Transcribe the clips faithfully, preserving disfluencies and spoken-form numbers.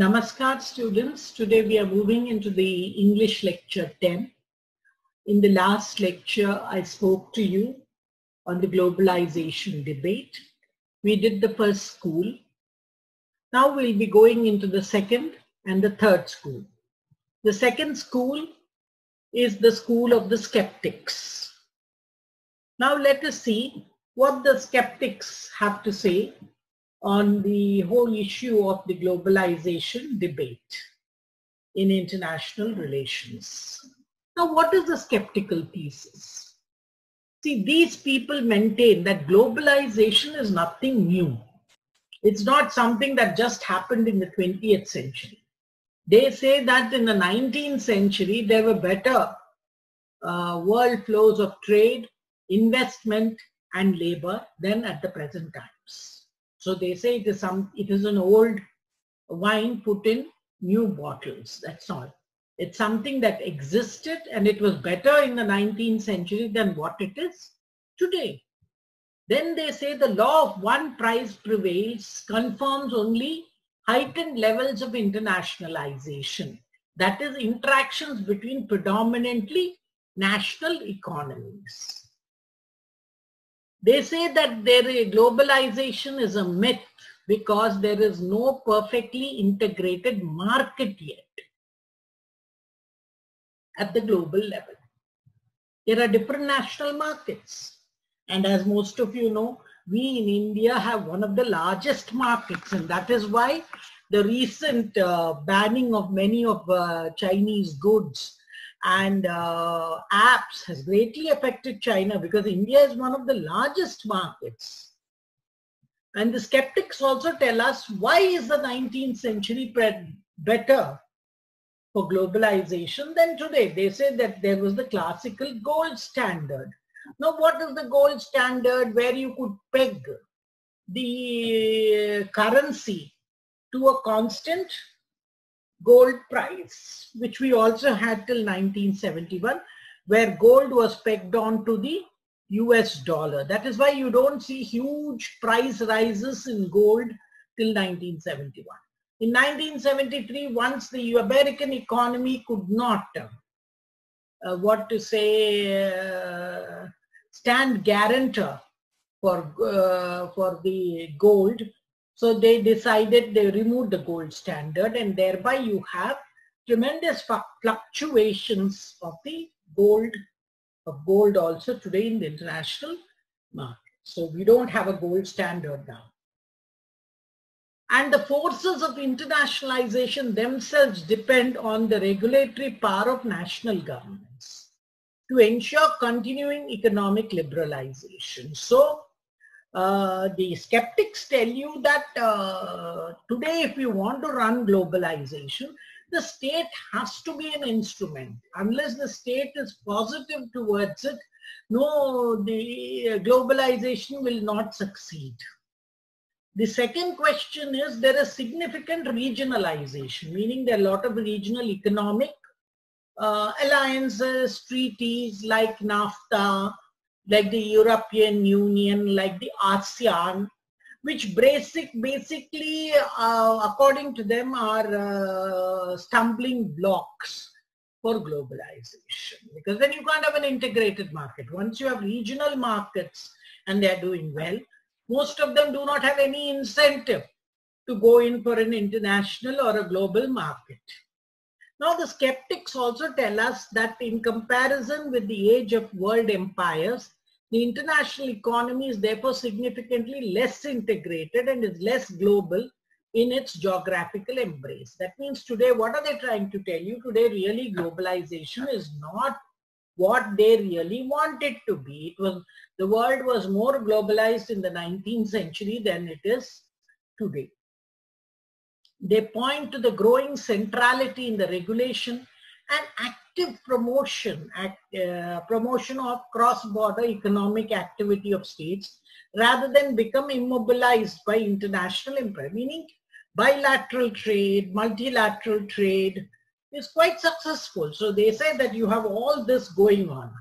Namaskar students, today we are moving into the English lecture ten. In the last lecture, I spoke to you on the globalization debate. We did the first school. Now we'll be going into the second and the third school. The second school is the school of the skeptics. Now let us see what the skeptics have to say on the whole issue of the globalization debate in international relations. Now, what is the skeptical thesis? See, these people maintain that globalization is nothing new. It's not something that just happened in the twentieth century. They say that in the nineteenth century, there were better uh, world flows of trade, investment, and labor than at the present times. So they say it is some, it is an old wine put in new bottles. That's all. It's something that existed and it was better in the nineteenth century than what it is today. Then they say the law of one price prevails, confirms only heightened levels of internationalization. That is, interactions between predominantly national economies. They say that their globalization is a myth because there is no perfectly integrated market yet at the global level. There are different national markets. And as most of you know, we in India have one of the largest markets, and that is why the recent uh, banning of many of uh, Chinese goods and uh, apps has greatly affected China, because India is one of the largest markets. And the skeptics also tell us, why is the nineteenth century better for globalization than today? They say that there was the classical gold standard. Now, what is the gold standard? Where you could peg the currency to a constant gold price, which we also had till nineteen seventy-one, where gold was pegged on to the U S dollar. That is why you don't see huge price rises in gold till nineteen seventy-one. In nineteen seventy-three, once the American economy could not, uh, what to say, uh, stand guarantor for, uh, for the gold, so they decided they removed the gold standard, and thereby you have tremendous fluctuations of the gold, of gold also today in the international market. So we don't have a gold standard now. And the forces of internationalization themselves depend on the regulatory power of national governments to ensure continuing economic liberalization. So Uh, the skeptics tell you that uh, today, if you want to run globalization, the state has to be an instrument. Unless the state is positive towards it, no, the globalization will not succeed. The second question is, there is significant regionalization, meaning there are a lot of regional economic uh, alliances, treaties like NAFTA, like the European Union, like the ASEAN, which basic, basically, uh, according to them, are uh, stumbling blocks for globalization. Because then you can't have an integrated market. Once you have regional markets and they're doing well, most of them do not have any incentive to go in for an international or a global market. Now, the skeptics also tell us that in comparison with the age of world empires, the international economy is therefore significantly less integrated and is less global in its geographical embrace. That means today, what are they trying to tell you? Today, really, globalization is not what they really want it to be. It was, the world was more globalized in the nineteenth century than it is today. They point to the growing centrality in the regulation and active promotion, act, uh, promotion of cross-border economic activity of states, rather than become immobilized by international empire, meaning bilateral trade, multilateral trade is quite successful. So they say that you have all this going on.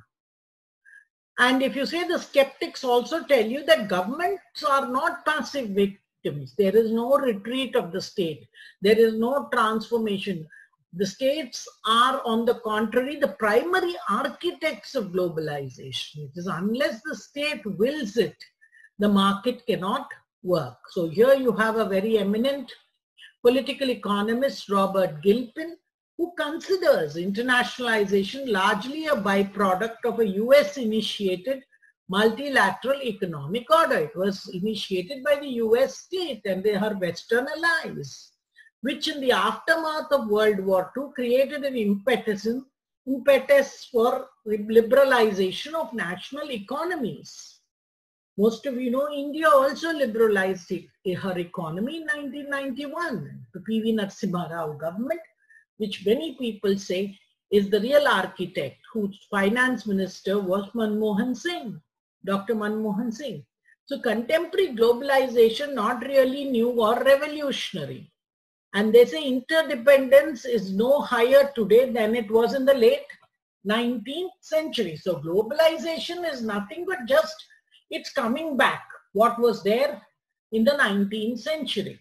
And if you say, the skeptics also tell you that governments are not passive victims. There is no retreat of the state. There is no transformation. The states are, on the contrary, the primary architects of globalization. It is unless the state wills it, the market cannot work. So here you have a very eminent political economist, Robert Gilpin, who considers internationalization largely a byproduct of a U S-initiated multilateral economic order. It was initiated by the U S state and her Western allies, which in the aftermath of World War Two created an impetus, impetus for liberalization of national economies. Most of you know India also liberalized her economy in nineteen ninety-one. The P V Narasimha Rao government, which many people say is the real architect, whose finance minister was Manmohan Singh, Doctor Manmohan Singh. So contemporary globalization not really new or revolutionary. And they say interdependence is no higher today than it was in the late nineteenth century. So globalization is nothing but just, it's coming back what was there in the nineteenth century.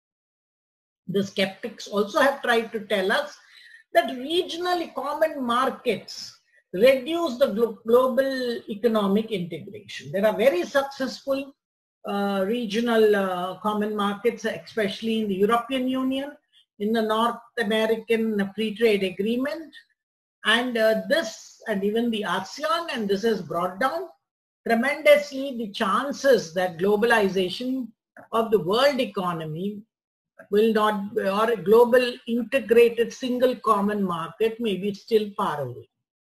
The skeptics also have tried to tell us that regional common markets reduce the glo global economic integration. There are very successful uh, regional uh, common markets, especially in the European Union, in the North American Free Trade Agreement, and uh, this, and even the ASEAN, and this has brought down tremendously the chances that globalization of the world economy will not, or a global integrated single common market may be still far away.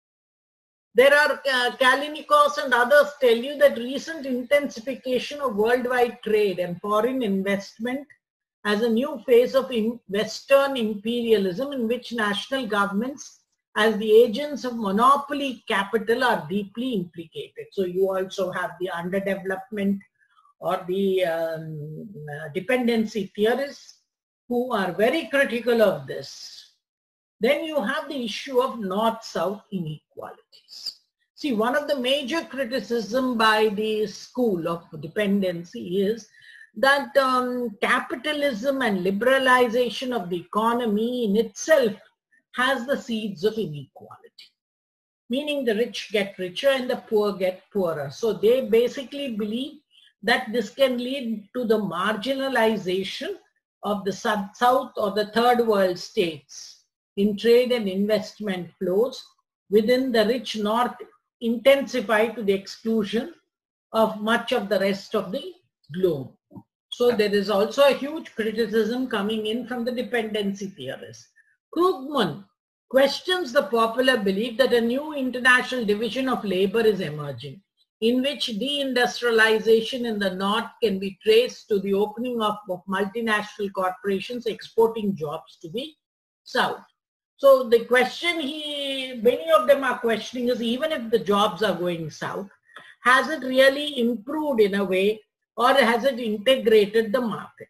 There are, uh, Kalinikos and others tell you that recent intensification of worldwide trade and foreign investment as a new phase of in Western imperialism in which national governments as the agents of monopoly capital are deeply implicated. So you also have the underdevelopment or the um, uh, dependency theorists who are very critical of this. Then you have the issue of North-South inequalities. See, one of the major criticism by the school of dependency is that um, capitalism and liberalization of the economy in itself has the seeds of inequality, meaning the rich get richer and the poor get poorer. So they basically believe that this can lead to the marginalization of the South or the third world states in trade and investment flows within the rich North intensify to the exclusion of much of the rest of the globe. So there is also a huge criticism coming in from the dependency theorists. Krugman questions the popular belief that a new international division of labor is emerging, in which deindustrialization in the North can be traced to the opening up of multinational corporations exporting jobs to the South. So the question he, many of them are questioning is, even if the jobs are going South, has it really improved in a way, or has it integrated the market?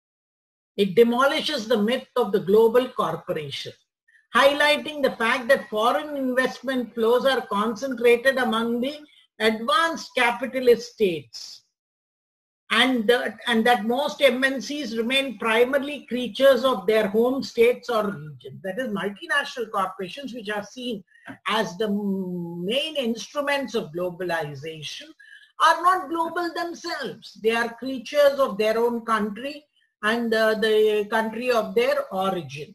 It demolishes the myth of the global corporation, highlighting the fact that foreign investment flows are concentrated among the advanced capitalist states, and, the, and that most M N Cs remain primarily creatures of their home states or regions. That is, multinational corporations, which are seen as the main instruments of globalization, are not global themselves. They are creatures of their own country and uh, the country of their origin.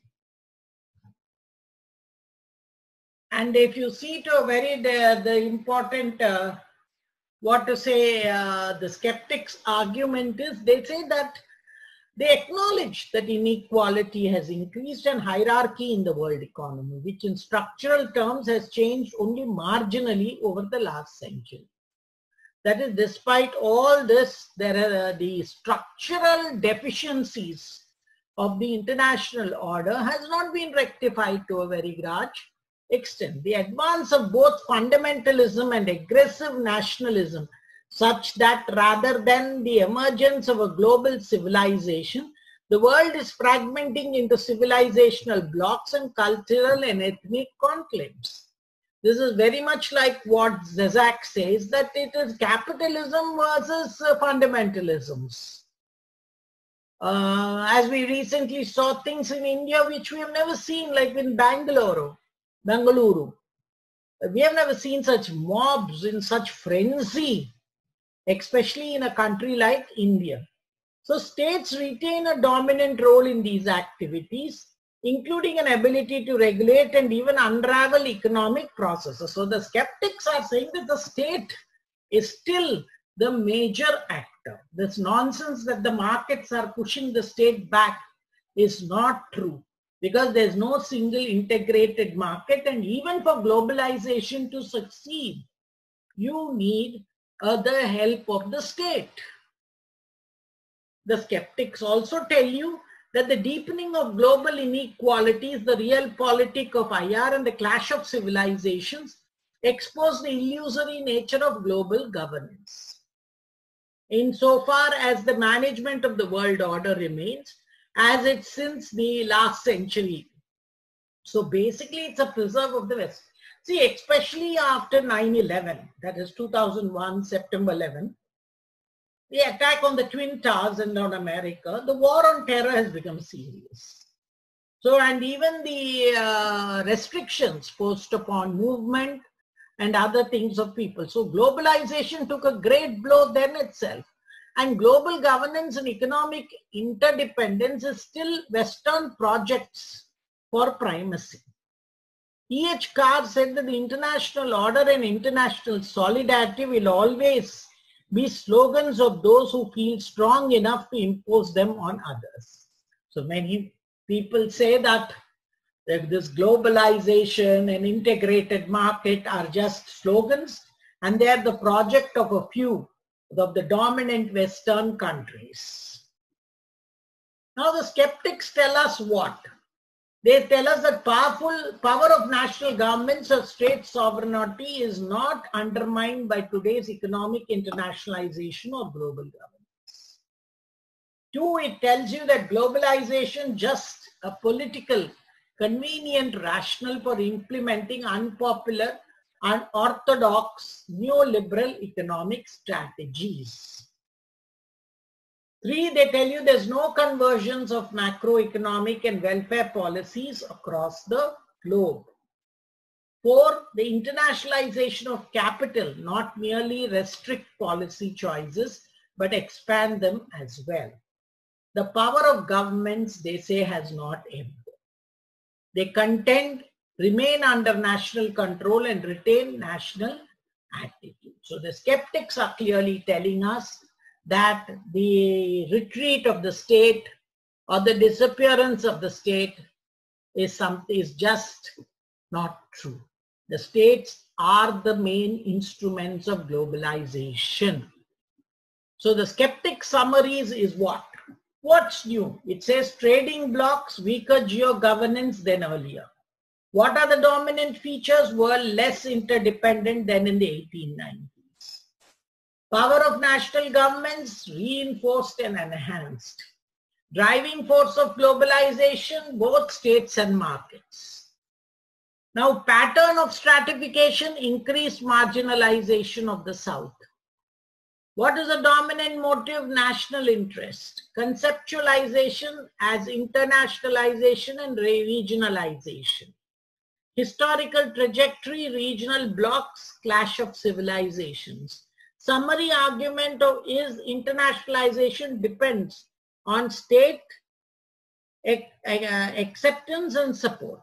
And if you see to a very, the, the important, uh, what to say, uh, the skeptics' argument is, they say that they acknowledge that inequality has increased and hierarchy in the world economy, which in structural terms has changed only marginally over the last century. That is, despite all this, there are uh, the structural deficiencies of the international order has not been rectified to a very large extent. The advance of both fundamentalism and aggressive nationalism, such that rather than the emergence of a global civilization, the world is fragmenting into civilizational blocks and cultural and ethnic conclaves. This is very much like what Zizek says, that it is capitalism versus uh, fundamentalisms. Uh, as we recently saw things in India which we have never seen, like in Bangalore, Bengaluru. We have never seen such mobs in such frenzy, especially in a country like India. So states retain a dominant role in these activities, including an ability to regulate and even unravel economic processes. So the skeptics are saying that the state is still the major actor. This nonsense that the markets are pushing the state back is not true, because there's no single integrated market, and even for globalization to succeed, you need uh, the help of the state. The skeptics also tell you that the deepening of global inequality is the real politic of I R, and the clash of civilizations expose the illusory nature of global governance. Insofar as the management of the world order remains as it's since the last century. So basically it's a preserve of the West. See, especially after nine eleven, that is two thousand one, September eleventh, the attack on the Twin Towers and on America, the war on terror has become serious. So, and even the uh, restrictions posed upon movement and other things of people. So globalization took a great blow then itself. And global governance and economic interdependence is still Western projects for primacy. E H Carr said that the international order and international solidarity will always be slogans of those who feel strong enough to impose them on others. So many people say that, that this globalization and integrated market are just slogans, and they are the project of a few of the dominant Western countries. Now the skeptics tell us what? They tell us that powerful power of national governments or state sovereignty is not undermined by today's economic internationalization or global governance. Two, it tells you that globalization just a political, convenient rationale for implementing unpopular, unorthodox, neoliberal economic strategies. Three, they tell you there's no convergence of macroeconomic and welfare policies across the globe. Four, the internationalization of capital not merely restrict policy choices, but expand them as well. The power of governments, they say, has not ebbed. They contend, remain under national control and retain national attitude. So the skeptics are clearly telling us that the retreat of the state or the disappearance of the state is something is just not true. The states are the main instruments of globalization. So the skeptic summaries is what? What's new? It says trading blocks, weaker geo-governance than earlier. What are the dominant features? Were less interdependent than in the eighteen nineties. Power of national governments reinforced and enhanced. Driving force of globalization, both states and markets. Now, pattern of stratification, increased marginalization of the South. What is the dominant motive? National interest. Conceptualization as internationalization and regionalization. Historical trajectory, regional blocks, clash of civilizations. Summary argument of is internationalization depends on state acceptance and support.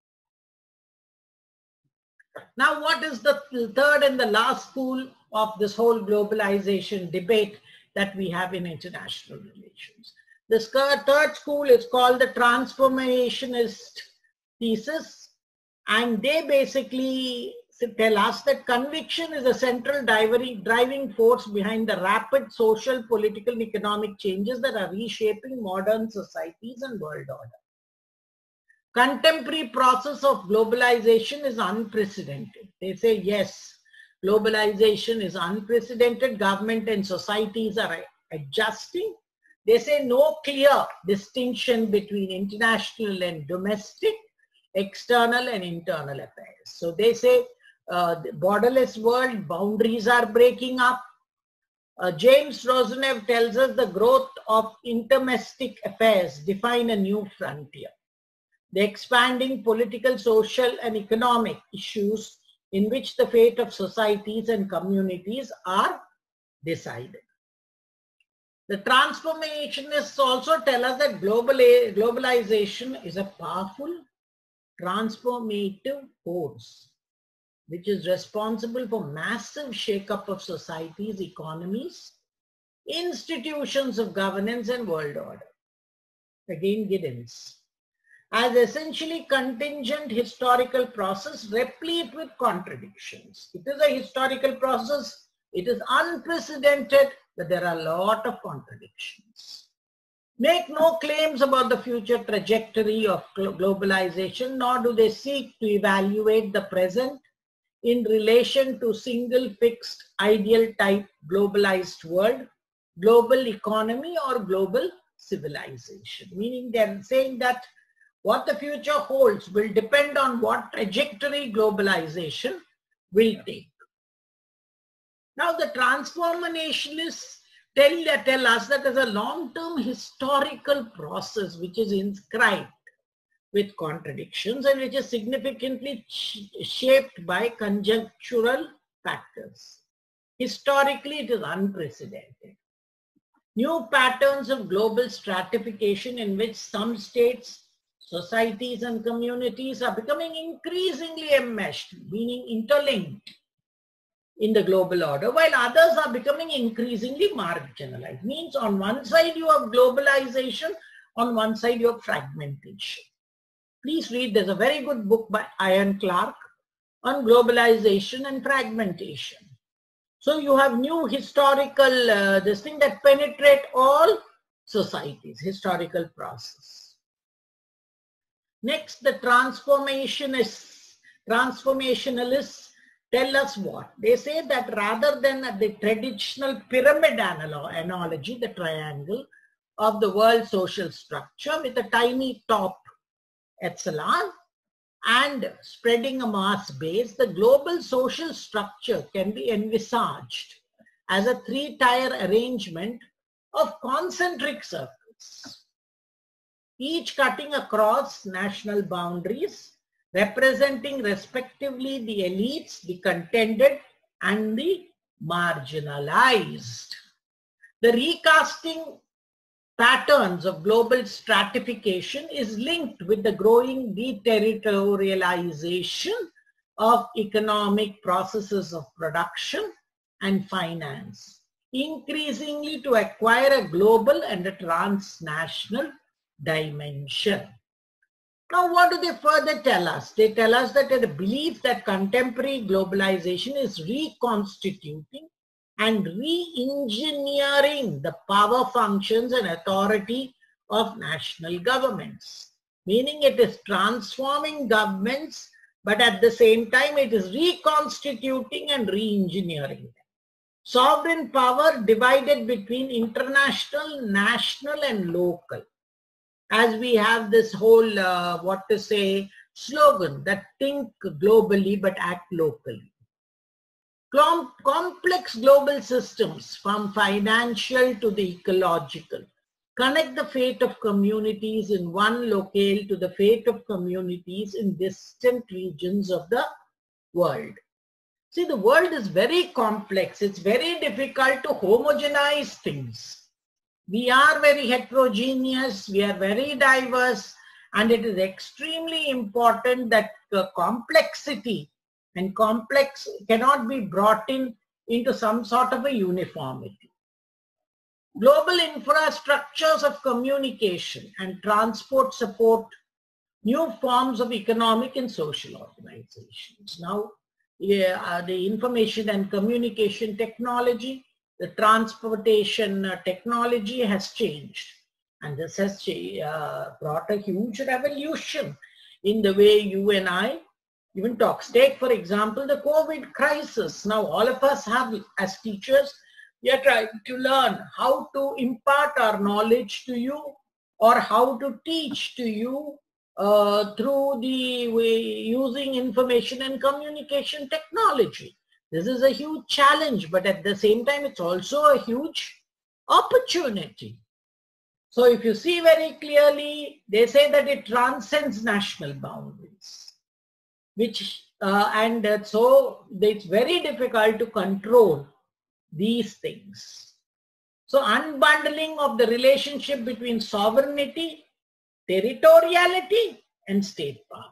Now, what is the third and the last school of this whole globalization debate that we have in international relations? This third school is called the transformationist thesis, and they basically tell us that conviction is a central driving force behind the rapid social, political, and economic changes that are reshaping modern societies and world order. Contemporary process of globalization is unprecedented. They say, yes, globalization is unprecedented. Government and societies are adjusting. They say no clear distinction between international and domestic, external and internal affairs. So they say uh, the borderless world, boundaries are breaking up. Uh, James Rosenev tells us the growth of interdomestic affairs define a new frontier. The expanding political, social, and economic issues in which the fate of societies and communities are decided. The transformationists also tell us that global, globalization is a powerful transformative force which is responsible for massive shake-up of societies, economies, institutions of governance, and world order. Again, Giddens. As essentially contingent historical process replete with contradictions. It is a historical process. It is unprecedented, but there are a lot of contradictions. Make no claims about the future trajectory of globalization, nor do they seek to evaluate the present in relation to single fixed ideal type globalized world, global economy, or global civilization. Meaning they are saying that what the future holds will depend on what trajectory globalization will take. Now the transformationists tell, tell us that there's a long-term historical process which is inscribed with contradictions and which is significantly shaped by conjunctural factors. Historically, it is unprecedented. New patterns of global stratification in which some states, societies, and communities are becoming increasingly enmeshed, meaning interlinked in the global order, while others are becoming increasingly marginalized. Means on one side you have globalization, on one side you have fragmentation. Please read, there's a very good book by Ian Clark on globalization and fragmentation. So you have new historical, uh, this thing that penetrate all societies, historical process. Next, the transformationists, transformationalists tell us what? They say that rather than the traditional pyramid analogy, the triangle of the world social structure with a tiny top epsilon and spreading a mass base, the global social structure can be envisaged as a three-tier arrangement of concentric circles, each cutting across national boundaries, representing respectively the elites, the contented, and the marginalized. The recasting patterns of global stratification is linked with the growing deterritorialization of economic processes of production and finance, increasingly to acquire a global and a transnational dimension. Now, what do they further tell us? They tell us that the belief that contemporary globalization is reconstituting and re-engineering the power functions and authority of national governments. Meaning it is transforming governments, but at the same time it is reconstituting and re-engineering them. Sovereign power divided between international, national, and local. As we have this whole, uh, what to say, slogan that think globally but act locally. Com complex global systems from financial to the ecological connect the fate of communities in one locale to the fate of communities in distant regions of the world. See, the world is very complex. It's very difficult to homogenize things. We are very heterogeneous, we are very diverse, and it is extremely important that the complexity and complex cannot be brought in into some sort of a uniformity. Global infrastructures of communication and transport support new forms of economic and social organizations. Now, yeah, uh, the information and communication technology, the transportation uh, technology has changed, and this has uh, brought a huge revolution in the way you and I even talk. Take, for example, the COVID crisis. Now, all of us have, as teachers, we are trying to learn how to impart our knowledge to you or how to teach to you uh, through the way using information and communication technology. This is a huge challenge, but at the same time, it's also a huge opportunity. So if you see very clearly, they say that it transcends national boundaries, which uh, and uh, so it's very difficult to control these things. So unbundling of the relationship between sovereignty, territoriality, and state power.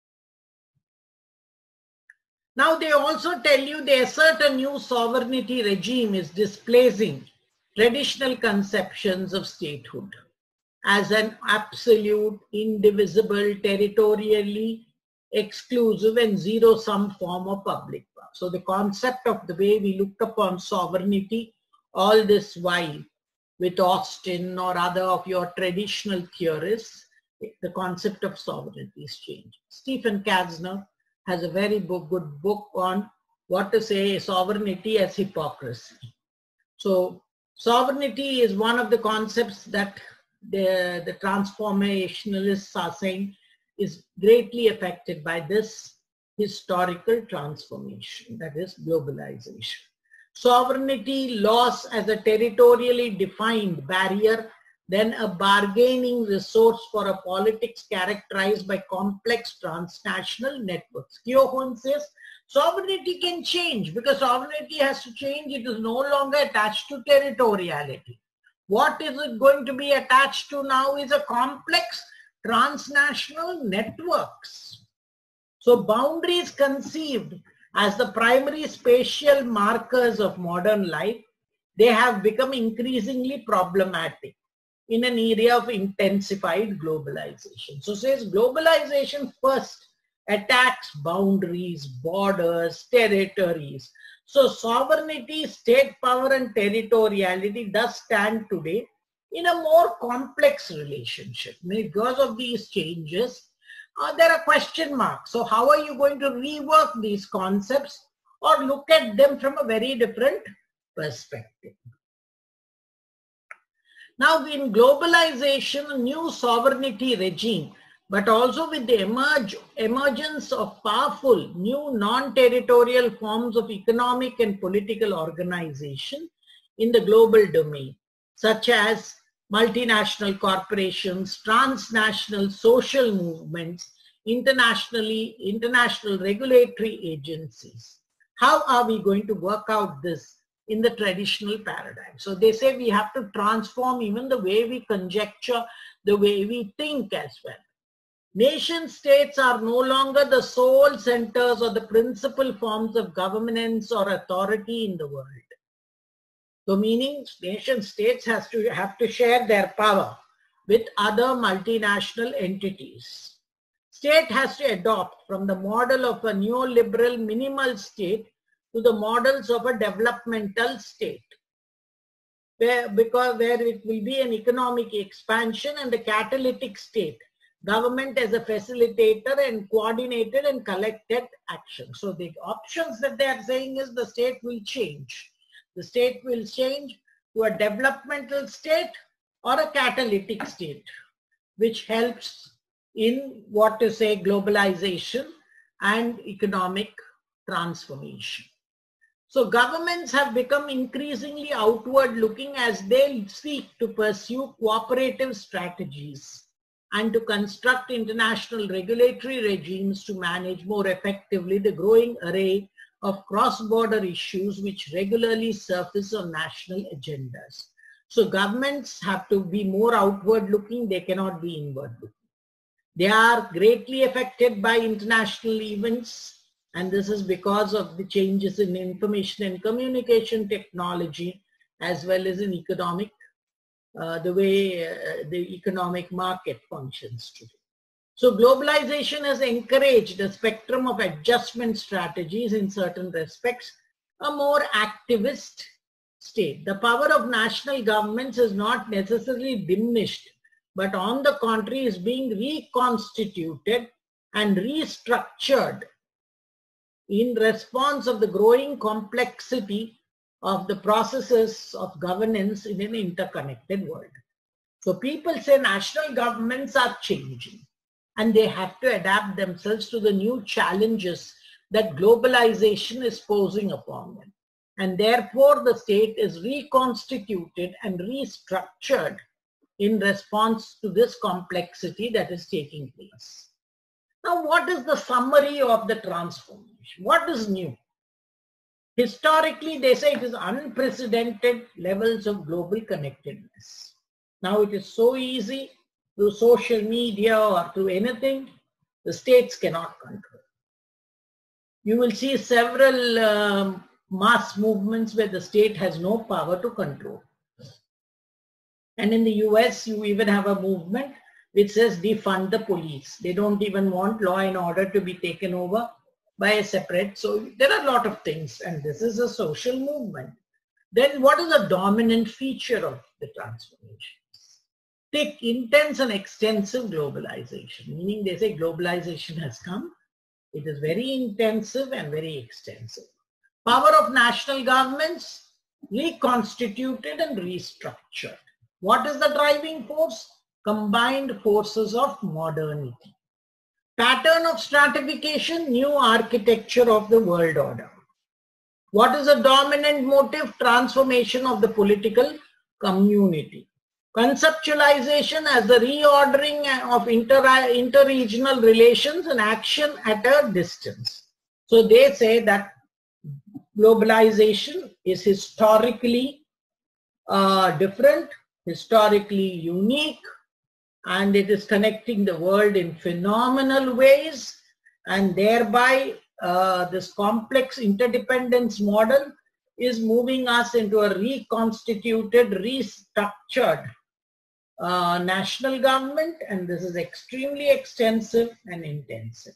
Now they also tell you they assert a new sovereignty regime is displacing traditional conceptions of statehood as an absolute, indivisible, territorially exclusive and zero-sum form of public power. So the concept of the way we looked upon sovereignty all this while with Austin or other of your traditional theorists, the concept of sovereignty is changed. Stephen Katzner has a very book, good book on what to say sovereignty as hypocrisy. So sovereignty is one of the concepts that the, the transformationalists are saying is greatly affected by this historical transformation, that is globalization. Sovereignty loss as a territorially defined barrier, then a bargaining resource for a politics characterized by complex transnational networks. Kyo-Hoon says sovereignty can change because sovereignty has to change. It is no longer attached to territoriality. What is it going to be attached to now is a complex transnational networks. So boundaries conceived as the primary spatial markers of modern life, they have become increasingly problematic in an area of intensified globalization. So says globalization first attacks boundaries, borders, territories. So sovereignty, state power and territoriality does stand today in a more complex relationship. Because of these changes, uh, there are question marks. So how are you going to rework these concepts or look at them from a very different perspective? Now in globalization, a new sovereignty regime, but also with the emerge, emergence of powerful new non-territorial forms of economic and political organization in the global domain, such as multinational corporations, transnational social movements, internationally, international regulatory agencies. How are we going to work out this in the traditional paradigm? So they say we have to transform even the way we conjecture, the way we think as well. Nation states are no longer the sole centers or the principal forms of governance or authority in the world. So meaning nation states has to have to share their power with other multinational entities. State has to adopt from the model of a neoliberal minimal state to the models of a developmental state, where, because, where it will be an economic expansion and a catalytic state. Government as a facilitator and coordinated and collected action. So the options that they are saying is the state will change. The state will change to a developmental state or a catalytic state, which helps in what to say globalization and economic transformation. So governments have become increasingly outward looking as they seek to pursue cooperative strategies and to construct international regulatory regimes to manage more effectively the growing array of cross-border issues which regularly surface on national agendas. So governments have to be more outward looking, they cannot be inward looking. They are greatly affected by international events, and this is because of the changes in information and communication technology as well as in economic, uh, the way uh, the economic market functions today. So globalization has encouraged a spectrum of adjustment strategies in certain respects, a more activist state. The power of national governments is not necessarily diminished, but on the contrary is being reconstituted and restructured in response of the growing complexity of the processes of governance in an interconnected world. So people say national governments are changing and they have to adapt themselves to the new challenges that globalization is posing upon them. And therefore, the state is reconstituted and restructured in response to this complexity that is taking place. Now, what is the summary of the transformation? What is new? Historically, they say it is unprecedented levels of global connectedness. Now, it is so easy through social media or through anything, the states cannot control. You will see several um, mass movements where the state has no power to control. And in the U S, you even have a movement which says defund the police. They don't even want law and order to be taken over by a separate. So there are a lot of things, and this is a social movement. Then what is the dominant feature of the transformation? Thick, intense and extensive globalization, meaning they say globalization has come. It is very intensive and very extensive. Power of national governments reconstituted and restructured. What is the driving force? Combined forces of modernity. Pattern of stratification, new architecture of the world order. What is the dominant motive? Transformation of the political community. Conceptualization as the reordering of inter interregional relations and action at a distance. So they say that globalization is historically uh, different, historically unique, and it is connecting the world in phenomenal ways, and thereby uh, this complex interdependence model is moving us into a reconstituted, restructured uh, national government, and this is extremely extensive and intensive.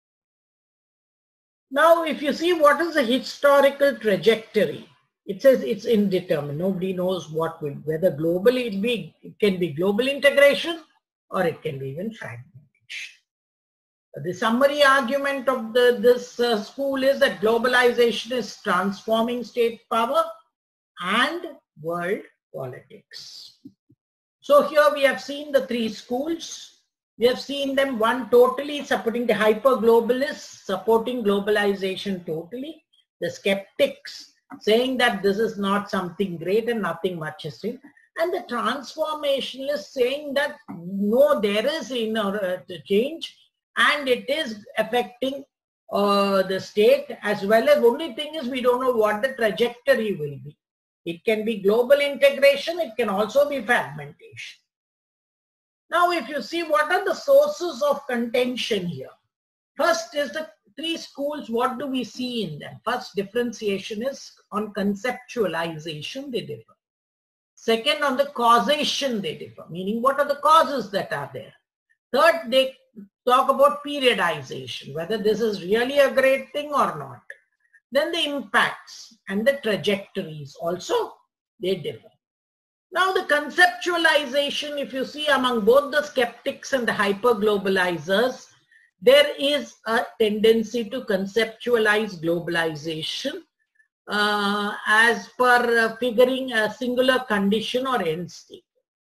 Now, if you see what is the historical trajectory, it says it's indeterminate. Nobody knows what will, whether globally it be, it can be global integration or it can be even fragmentation. The summary argument of the, this uh, school is that globalization is transforming state power and world politics. So here we have seen the three schools. We have seen them, one totally supporting the hyper-globalists, supporting globalization totally. The skeptics saying that this is not something great and nothing much is doing. And the transformationists saying that no, there is inner change and it is affecting uh, the state as well as, only thing is we don't know what the trajectory will be. It can be global integration, it can also be fragmentation. Now, if you see what are the sources of contention here. First is the three schools, what do we see in them? First, differentiation is on conceptualization, they differ. Second, on the causation, they differ, meaning what are the causes that are there. Third, they talk about periodization, whether this is really a great thing or not. Then the impacts and the trajectories also, they differ. Now the conceptualization, if you see among both the skeptics and the hyper-globalizers, there is a tendency to conceptualize globalization uh, as per uh, figuring a singular condition or end state.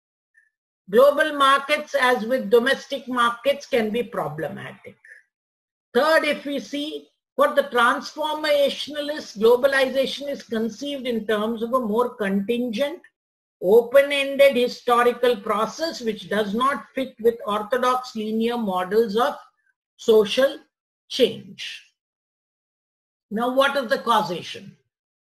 Global markets, as with domestic markets, can be problematic. Third, if we see for the transformationalists, globalization is conceived in terms of a more contingent, open-ended historical process which does not fit with orthodox linear models of social change. Now, what is the causation?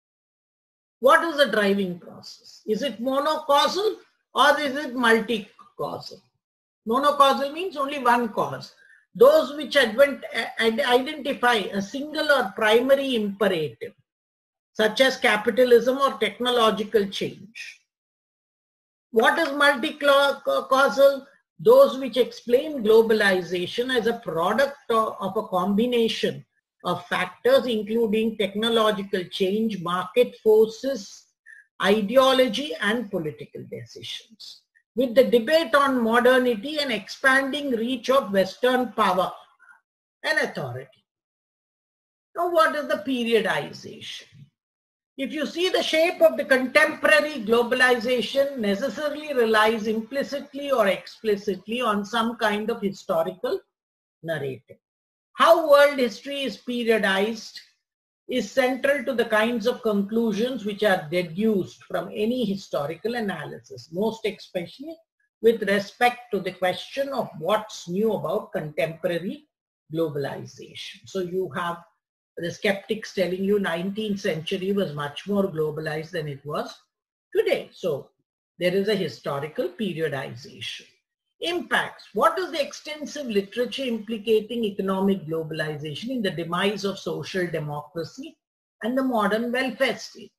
What is the driving process? Is it monocausal or is it multi-causal? Monocausal means only one cause. Those which identify a single or primary imperative, such as capitalism or technological change. What is multi-causal? Those which explain globalization as a product of a combination of factors including technological change, market forces, ideology, and political decisions, with the debate on modernity and expanding reach of Western power and authority. Now, what is the periodization? If you see, the shape of the contemporary globalization necessarily relies implicitly or explicitly on some kind of historical narrative. How world history is periodized is central to the kinds of conclusions which are deduced from any historical analysis, most especially with respect to the question of what's new about contemporary globalization. So you have the skeptics telling you nineteenth century was much more globalized than it was today. So there is a historical periodization. Impacts. What is the extensive literature implicating economic globalization in the demise of social democracy and the modern welfare state?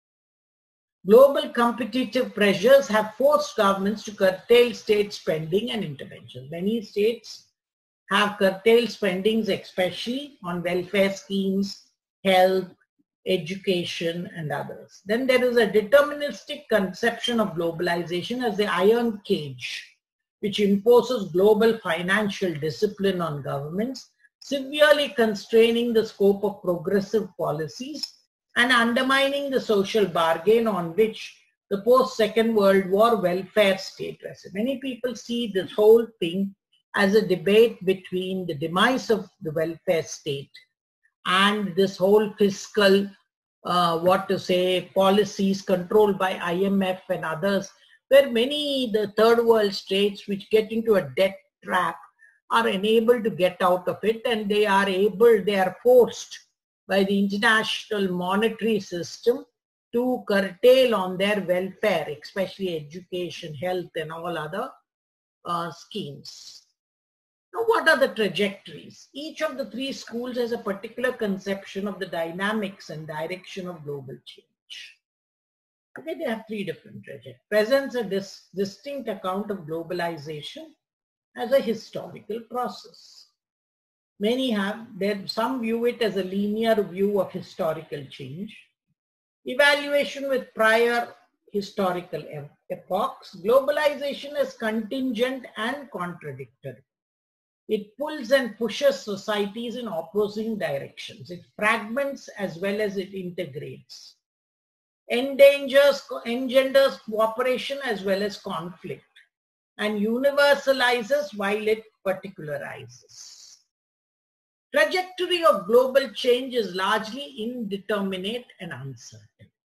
Global competitive pressures have forced governments to curtail state spending and intervention. Many states have curtailed spendings, especially on welfare schemes, health, education, and others. Then there is a deterministic conception of globalization as the iron cage, which imposes global financial discipline on governments, severely constraining the scope of progressive policies and undermining the social bargain on which the post-Second World War welfare state rested. Many people see this whole thing as a debate between the demise of the welfare state and this whole fiscal, uh, what to say, policies controlled by I M F and others, where many the third world states which get into a debt trap are unable to get out of it, and they are able, they are forced by the international monetary system to curtail on their welfare, especially education, health, and all other uh, schemes. Now, what are the trajectories? Each of the three schools has a particular conception of the dynamics and direction of global change. Okay, they have three different trajectories. Presents a dis distinct account of globalization as a historical process. Many have, some view it as a linear view of historical change. Evaluation with prior historical epochs. Globalization is contingent and contradictory. It pulls and pushes societies in opposing directions. It fragments as well as it integrates. Endangers, engenders cooperation as well as conflict, and universalizes while it particularizes. Trajectory of global change is largely indeterminate and uncertain.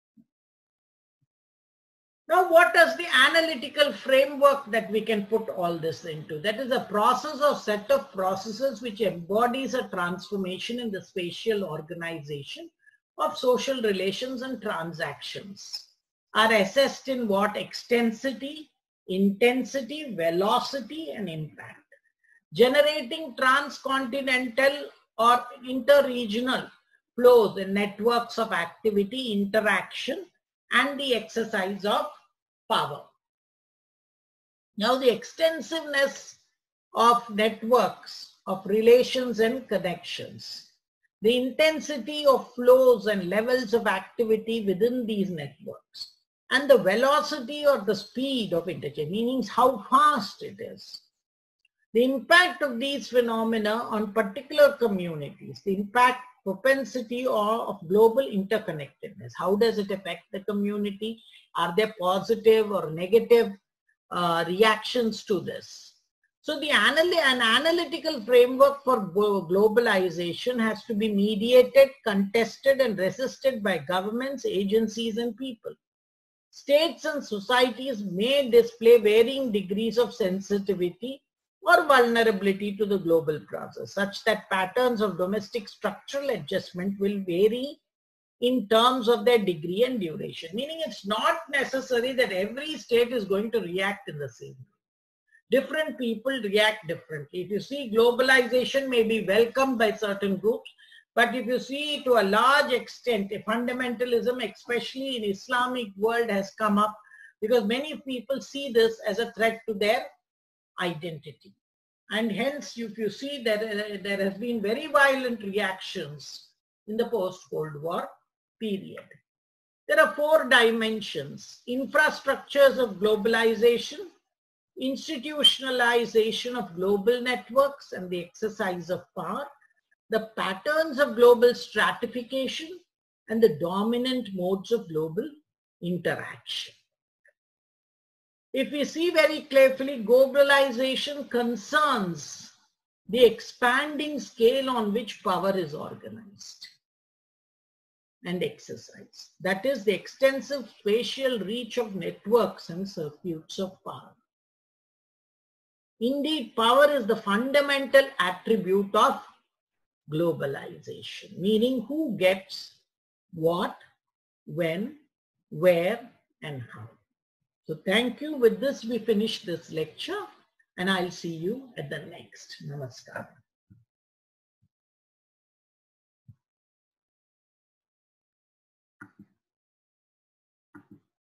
Now, what is the analytical framework that we can put all this into? That is a process or set of processes which embodies a transformation in the spatial organization of social relations and transactions, are assessed in what? Extensity, intensity, velocity, and impact. Generating transcontinental or interregional flows and networks of activity, interaction, and the exercise of power. Now, the extensiveness of networks, of relations and connections, the intensity of flows and levels of activity within these networks, and the velocity or the speed of interchange, meaning how fast it is. The impact of these phenomena on particular communities, the impact, propensity or of global interconnectedness. How does it affect the community? Are there positive or negative uh, reactions to this? So the anal an analytical framework for globalization has to be mediated, contested, and resisted by governments, agencies, and people. States and societies may display varying degrees of sensitivity or vulnerability to the global process, such that patterns of domestic structural adjustment will vary in terms of their degree and duration. Meaning it's not necessary that every state is going to react in the same way. Different people react differently. If you see, globalization may be welcomed by certain groups, but if you see to a large extent, a fundamentalism, especially in Islamic world, has come up because many people see this as a threat to their identity. And hence, if you see that uh, there has been very violent reactions in the post-Cold War period. There are four dimensions: infrastructures of globalization, institutionalization of global networks and the exercise of power, the patterns of global stratification, and the dominant modes of global interaction. If we see very carefully, globalization concerns the expanding scale on which power is organized and exercised. That is the extensive spatial reach of networks and circuits of power. Indeed, power is the fundamental attribute of globalization, meaning who gets what, when, where, and how. So thank you. With this, we finish this lecture, and I'll see you at the next. Namaskar.